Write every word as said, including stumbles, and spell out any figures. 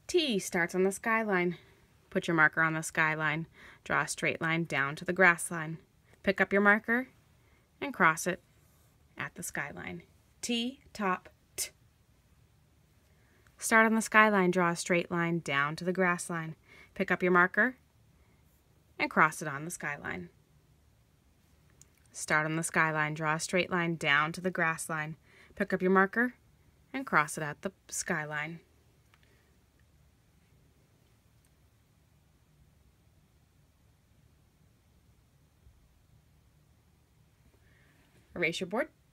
T starts on the skyline. Put your marker on the skyline. Draw a straight line down to the grass line. Pick up your marker and cross it at the skyline. T, top, T. Start on the skyline, draw a straight line down to the grass line. Pick up your marker and cross it on the skyline. Start on the skyline, draw a straight line down to the grass line. Pick up your marker and cross it at the skyline. Erase your board.